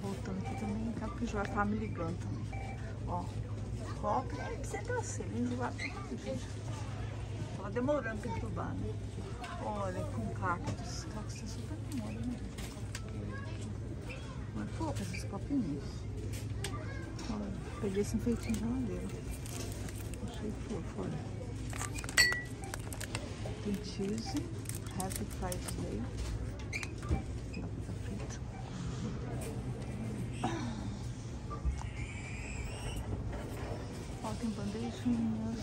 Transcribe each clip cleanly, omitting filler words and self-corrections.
Voltando aqui também, tá? Porque o João tá me ligando também. Ó, copo, sempre assim, enjoado. Tava demorando pra entubar, né? Olha, com cactos. Cactos tá super na moda, né? Não é pouco esses copinhos. Olha, peguei esse enfeitinho de geladeira. Achei fofo, olha. Tem cheese, Happy Friday. Ó, tem bandejinhas.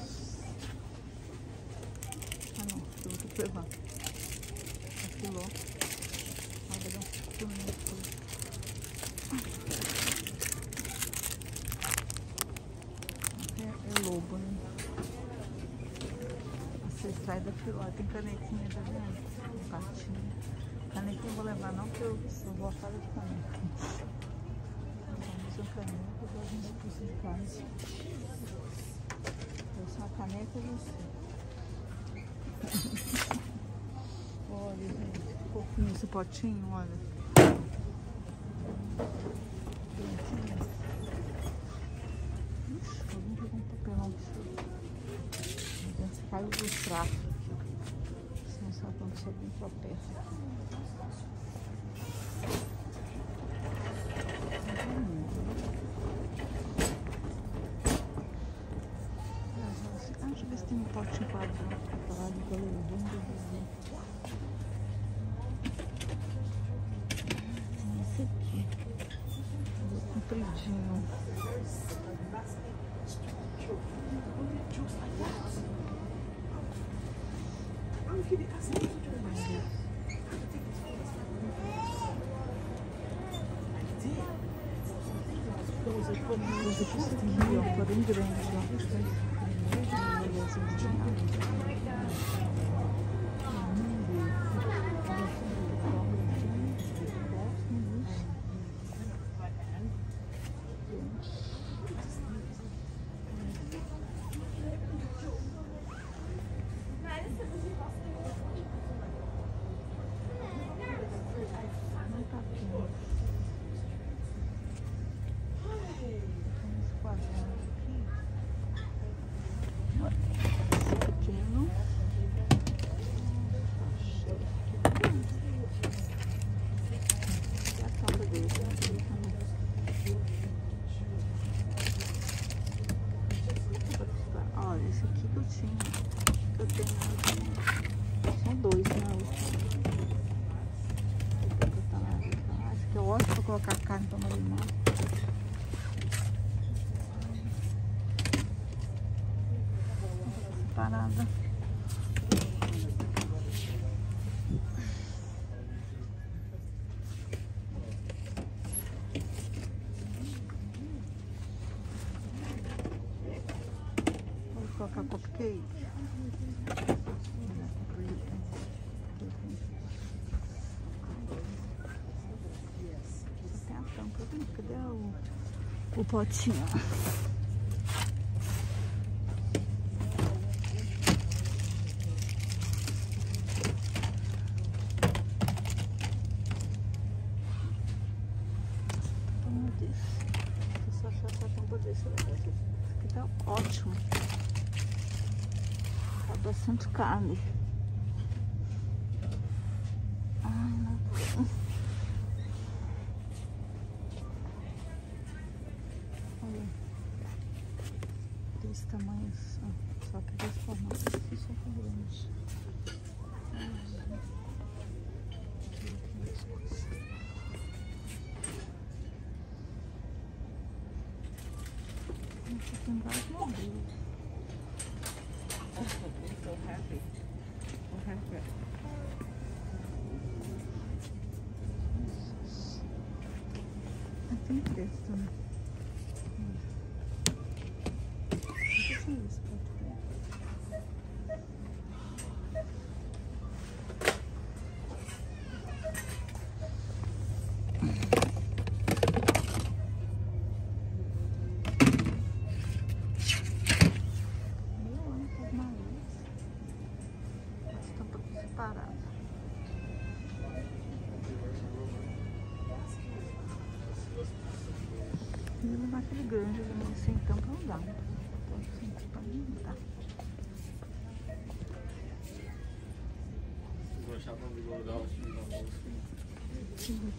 Ah não, eu vou ter que levar. Aquilo, ó. Olha, dá um pouquinho. É lobo, né? Você sai da fila, tem canequinha, tá vendo? Patinha. Canequinha eu vou levar não, porque eu vou a fala de caneca. Vamos usar caneca pra gente expulsar de casa. Eu sou a caneca e você. Olha, gente, que fofinho esse potinho, olha. Ixi, alguém jogou um papelão aqui. Caiu do prato. Senão só quando você vem pra perto. Deixa eu ver se tem um pote quadrado pra lá de colorido. Esse aqui. Compridinho. Esse aqui, ó, tá bem grande, ó. Olha, esse aqui que eu tinha, que eu tenho, são dois, né? Esse aqui é ótimo pra colocar carne pra marinar. Separada. Vou colocar cupcake. Tem a tampa, cadê o potinho? Só achar essa tampa desse aqui tá ótimo. Tá bastante carne. Ai, meu Deus. Olha. Desse tamanho só que desse formato aqui só tá grande. Tem vários modelos. So happy. So happy. Tem preço também. O que é isso? fila naquele grande ali, mas sem tampa não dá. Sem tampa não dá. Vocês vão achar uma vida legal assim, de dar assim.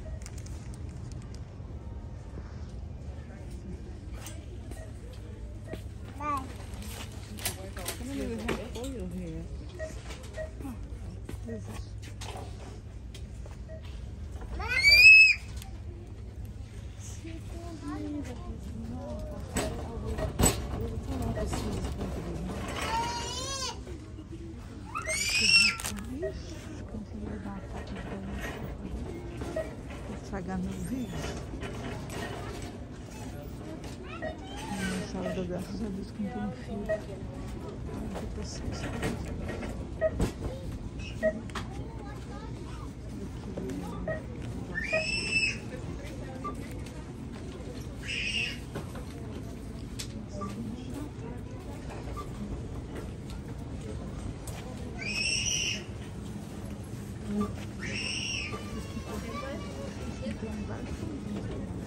Estragar meu vídeo. Na sala da graças a Deus que não tem fio. Tem vários